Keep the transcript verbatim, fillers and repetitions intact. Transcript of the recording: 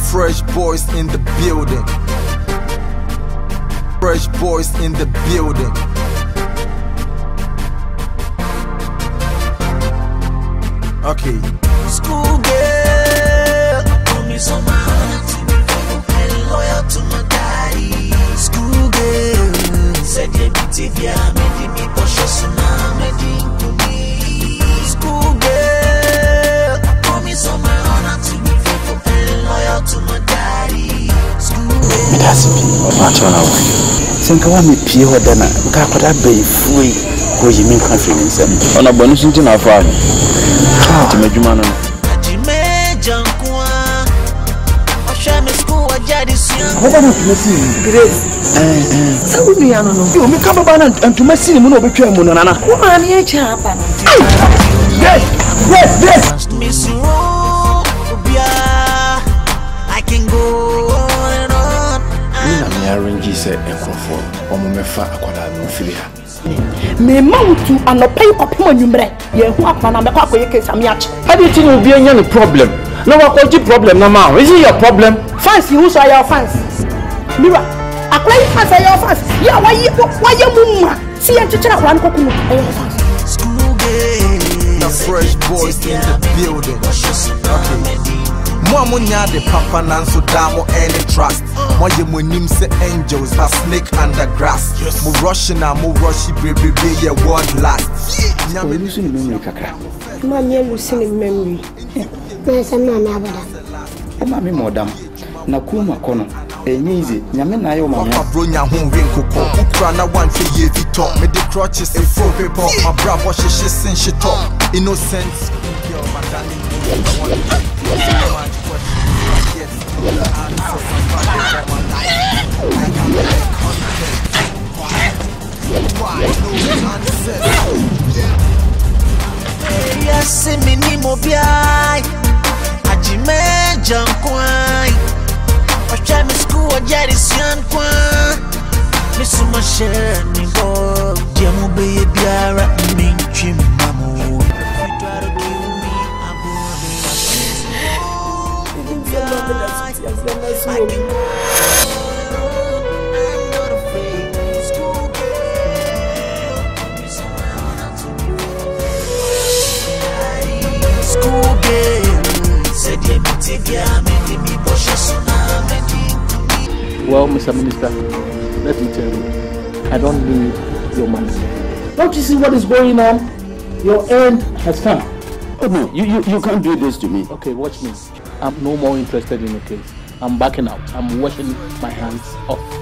Fresh boys in the building. Fresh boys in the building. Okay. School girl, promise on my honor to be faithful and loyal to my daddy. School girl, said you be T V, I made me cautious and I'm ready to me. School girl, promise on my honor to be faithful and loyal to my daddy. School girl. It has to be what you know. Think I want me pay her then. I could have been free. Go you mean confidence and on a bonus into my father. To make you man. What about Messi? Grace. Eh, eh. We are no. You me come about and to Messi no be twa mu no nana. Wo ma me e cha apa no. Yes. Yes, yes. Miss Robia. I can go on and on. Me na me arrange say ekrofo. Omo me fa akwada no fili ha. Me moutu anopai kopimo nwumre. Ye hu akwana me kwa koye case amiache. How do you think will be any problem? No what cause problem no ma. Is it your problem? Fans you so your fans. Mira, akwai fans are your fans. Ya why why you mumma? See en chichira kwa nko kunu your fans. School girl. The fresh boys in the building. Okay. Mwamu nyade papa nanso damo any trust. Mwaje mwenim se angels na snake under grass. Mu rush na mu rush baby be ye word last. Oh, you see memory kakra. Ma nye lusi ni memory. Na sama na abada. E ma me modam. Na kuma kono. Enyizi nyame na ayo ma me. Papa bro nya ho wenkoko. Ukra na one fe ye vito. Me the crutches e full paper. My bravo she she sin shit up. Innocent girl my darling. Yes, me ni mo biai. Ajime jankwai. Ocha mi school ajari sian kwa. Mi suma share ni go. Dia mo be biara mi nchi mamu. School girl, said you be T V, I made me cautious and I'm ready. Well, Mister Minister, let me tell you, I don't need your money. Don't you see what is going on? Your end has come. Oh no, you, you, you can't do this to me. Okay, watch me. I'm no more interested in the case. I'm backing out. I'm washing my hands off.